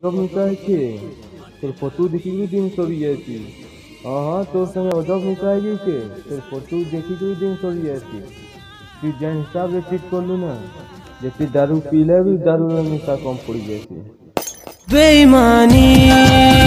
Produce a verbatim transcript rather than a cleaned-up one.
अजब मिसाइके তোর ফটো ଦେଖିକି ଦିନ ସରି ଯାଇଛି। ହଁ ହଁ ତୋର ସାଙ୍ଗେ ଅଜବ ମିଶା ହେଇଯାଇଛି। ତୋର ଫଟୋ ଦେଖିକି ଦିନ ସରି ଯାଇଛି। ତୁ ଯେନ୍ ହିସାବରେ ଚିଟ୍ କଲୁ ନା ଯେତେ ଦାରୁ ପିଇଲେ ବି ଦାରୁର ନିଶା କମ୍ ପଡ଼ିଯାଇଛି। बेईमानी।